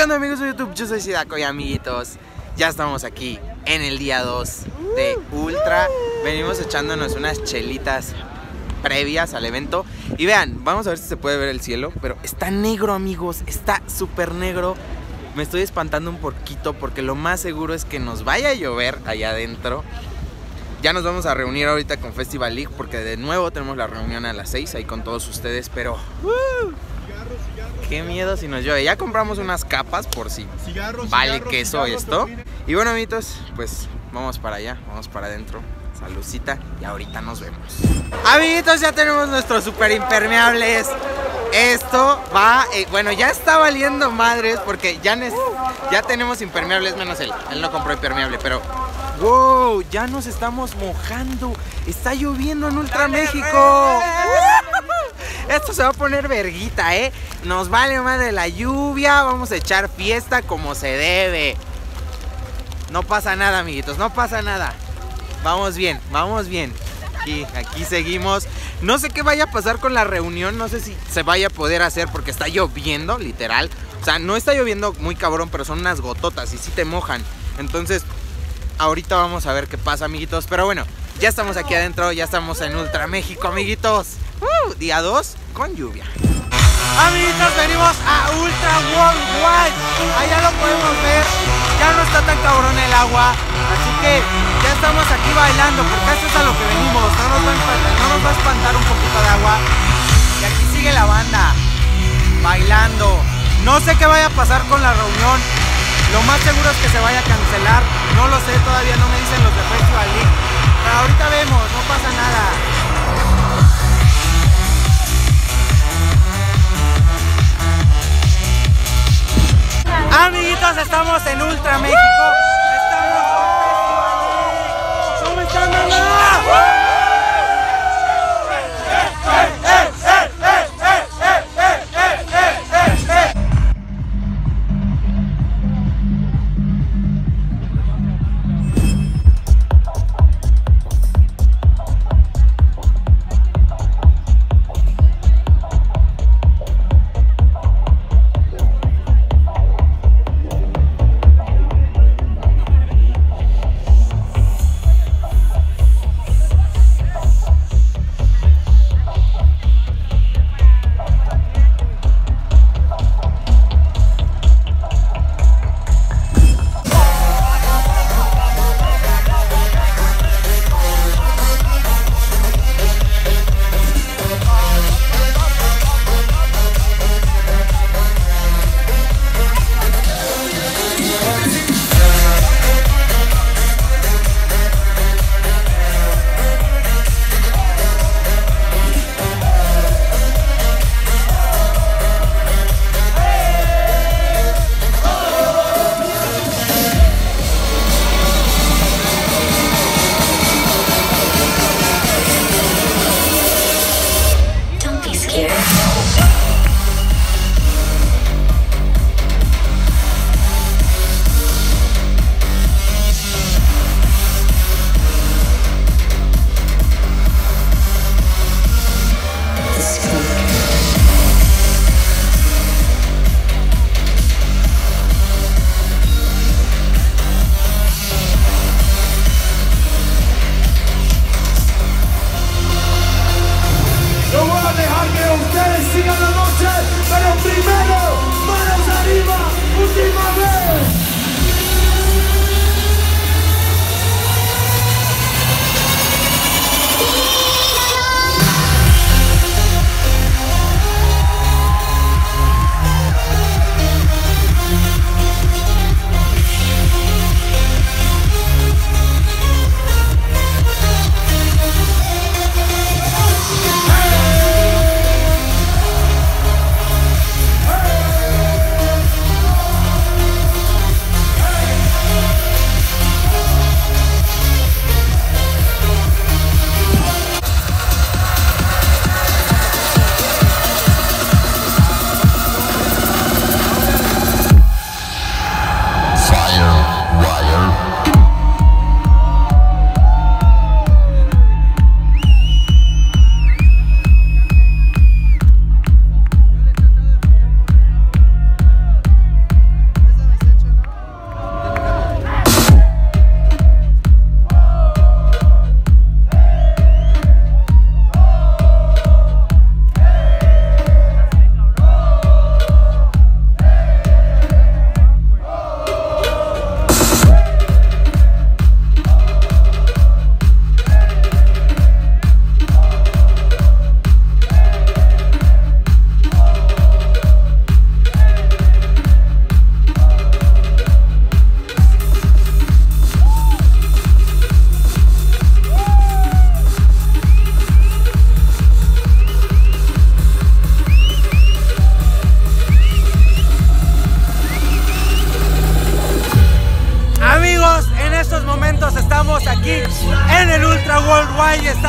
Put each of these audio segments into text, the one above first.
onda amigos de YouTube? Yo soy Sidaco y amiguitos, ya estamos aquí en el día 2 de Ultra. Venimos echándonos unas chelitas previas al evento. Y vean, vamos a ver si se puede ver el cielo, pero está negro amigos, está súper negro. Me estoy espantando un poquito porque lo más seguro es que nos vaya a llover allá adentro. Ya nos vamos a reunir ahorita con Festival League porque de nuevo tenemos la reunión a las 6 ahí con todos ustedes, pero qué miedo si nos llueve. Ya compramos unas capas por si vale queso esto. Y bueno amiguitos, pues vamos para allá, vamos para adentro. Saludcita y ahorita nos vemos. Amiguitos, ya tenemos nuestros super impermeables. Esto va, bueno, ya está valiendo madres porque ya tenemos impermeables menos él. Él no compró impermeable, pero wow, ya nos estamos mojando. Está lloviendo en Ultra México. Esto se va a poner verguita, nos vale madre la lluvia. Vamos a echar fiesta como se debe. No pasa nada amiguitos, no pasa nada. Vamos bien, vamos bien. Aquí seguimos. No sé qué vaya a pasar con la reunión. No sé si se vaya a poder hacer porque está lloviendo, literal. O sea, no está lloviendo muy cabrón, pero son unas gototas y sí te mojan. Entonces, ahorita vamos a ver qué pasa, amiguitos. Pero bueno, ya estamos aquí adentro. Ya estamos en Ultra México, amiguitos. Día 2 con lluvia. Amiguitos, venimos a Ultra Worldwide. Allá lo podemos ver. Ya no está tan cabrón el agua. Así que ya estamos aquí bailando porque esto es a lo que venimos. No nos va a espantar un poquito de agua. Y aquí sigue la banda bailando. No sé qué vaya a pasar con la reunión. Lo más seguro es que se vaya a cancelar. No lo sé, todavía no me dicen los de Festival League. Pero ahorita vemos, no pasa nada. Amiguitos, estamos en Ultra México. ¿Cómo están, mamá?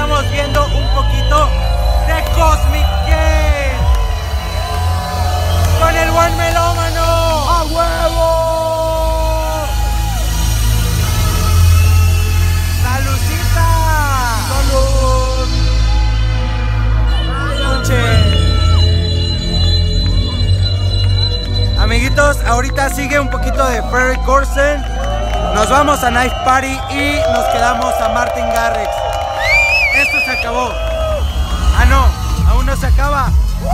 estamos viendo un poquito de Cosmic Game con el buen melómano. ¡A huevo! ¡Salucita! ¡Salud! Amiguitos, ahorita sigue un poquito de Ferry Corsten. Nos vamos a Knife Party y nos quedamos a Martin Garrix. Esto se acabó. Ah, no, aún no se acaba.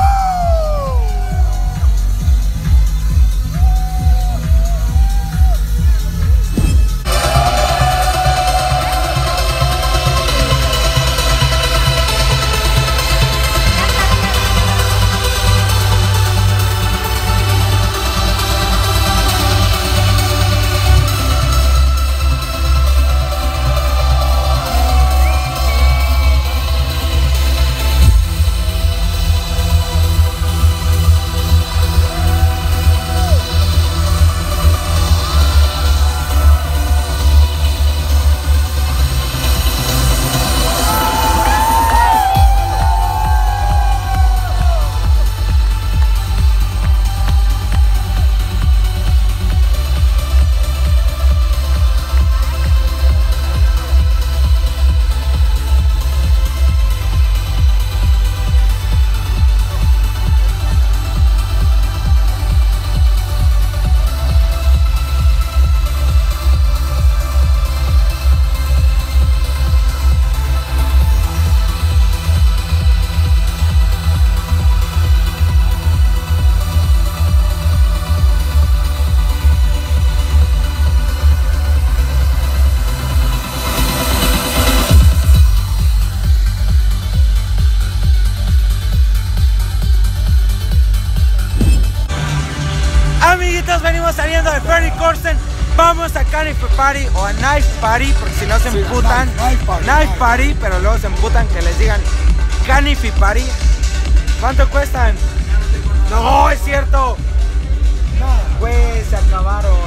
Amiguitos, venimos saliendo de Ferry Corsten. Vamos a Knife Party o a Knife Party, porque si no se emputan. Knife Party, pero luego se emputan que les digan Knife Party. ¿Cuánto cuestan? No, es cierto. Pues se acabaron.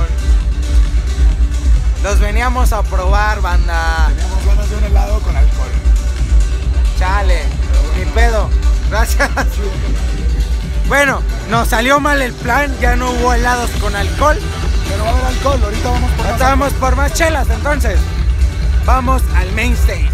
Los veníamos a probar, banda. Teníamos ganas de un helado con alcohol. Chale, ni pedo. Gracias. Bueno, nos salió mal el plan, ya no hubo helados con alcohol. Pero va a haber alcohol, ahorita vamos por Ahorita vamos por más chelas, entonces. Vamos al main stage.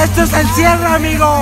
¡Esto es el cierre, amigos!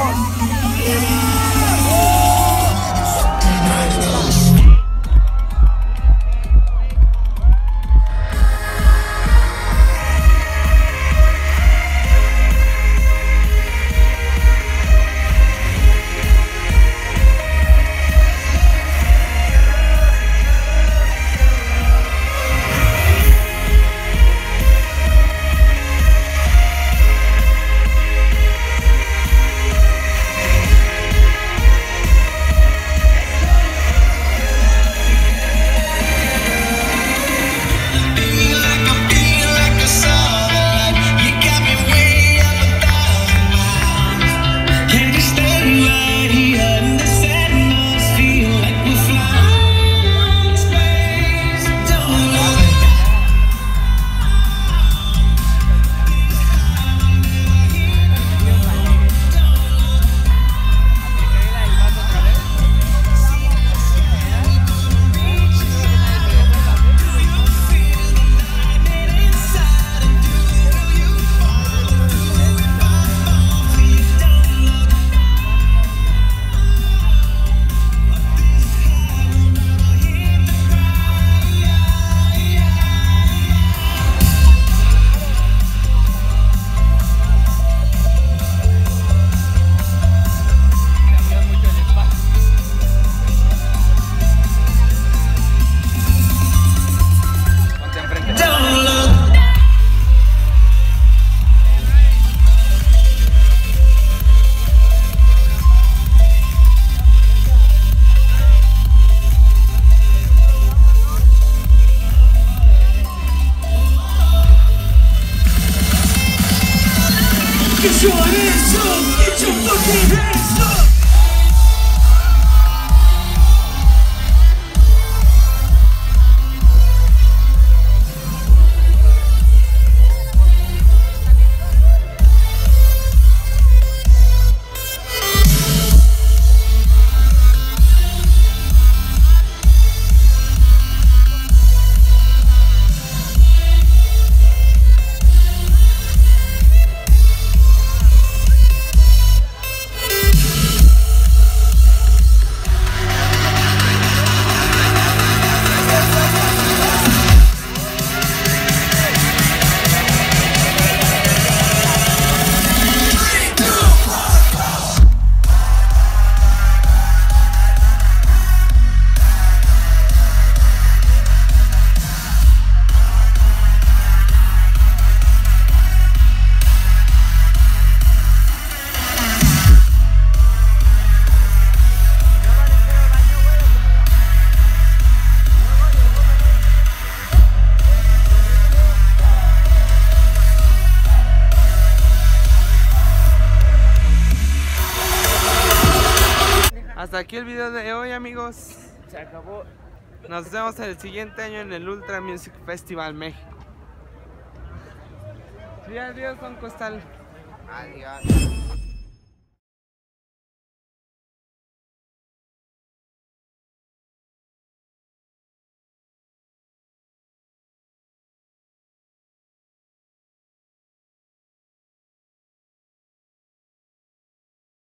Hasta aquí el video de hoy, amigos. Se acabó. Nos vemos el siguiente año en el Ultra Music Festival México. Sí, adiós, Don Costal. Adiós.